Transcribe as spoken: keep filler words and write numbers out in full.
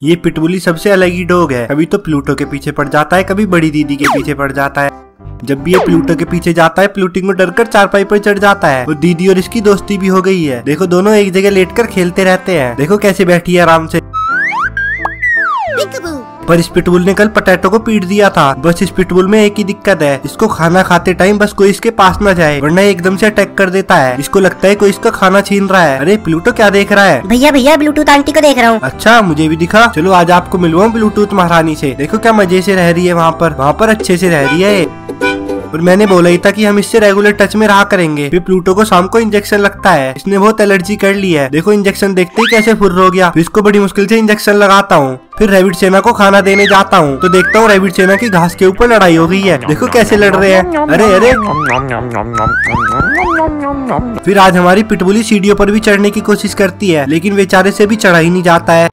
ये पिटबुली सबसे अलग ही डॉग है। कभी तो प्लूटो के पीछे पड़ जाता है, कभी बड़ी दीदी के पीछे पड़ जाता है। जब भी ये प्लूटो के पीछे जाता है, प्लूटो को डरकर चारपाई पर चढ़ जाता है। और दीदी और इसकी दोस्ती भी हो गई है। देखो दोनों एक जगह लेटकर खेलते रहते हैं। देखो कैसे बैठी है आराम से। पर इस पिटबुल ने कल पोटैटो को पीट दिया था। बस इस पिटबुल में एक ही दिक्कत है, इसको खाना खाते टाइम बस कोई इसके पास न जाए, वरना एकदम से अटैक कर देता है। इसको लगता है कोई इसका खाना छीन रहा है। अरे प्लूटो क्या देख रहा है? भैया भैया ब्लूटूथ आंटी को देख रहा हूँ। अच्छा मुझे भी दिखा। चलो आज आपको मिलवाऊं ब्लूटूथ महारानी से। देखो क्या मजे से रह रही है वहाँ पर वहाँ पर अच्छे से रह रही है ये। और मैंने बोला ही था कि हम इससे रेगुलर टच में रहा करेंगे। फिर प्लूटो को शाम को इंजेक्शन लगता है। इसने बहुत एलर्जी कर ली है। देखो इंजेक्शन देखते ही कैसे फुर्र हो गया। फिर इसको बड़ी मुश्किल से इंजेक्शन लगाता हूँ। फिर रैबिट सेना को खाना देने जाता हूँ तो देखता हूँ रैबिट सेना की घास के ऊपर लड़ाई हो गई है। देखो कैसे लड़ रहे हैं। अरे अरे फिर आज हमारी पिटबुली सीढ़ियों पर भी चढ़ने की कोशिश करती है, लेकिन बेचारे से भी चढ़ा ही नहीं जाता है।